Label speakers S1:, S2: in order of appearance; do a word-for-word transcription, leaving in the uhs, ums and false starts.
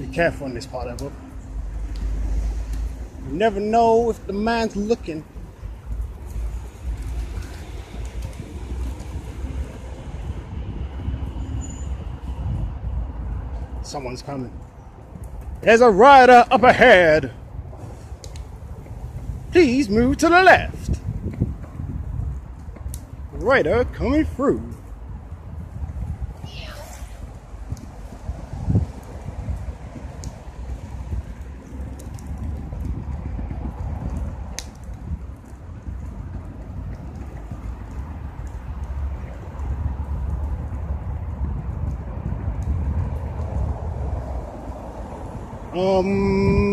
S1: Be careful in this part of the book. You never know if the man's looking. Someone's coming. There's a rider up ahead. Please move to the left. Rider coming through. Um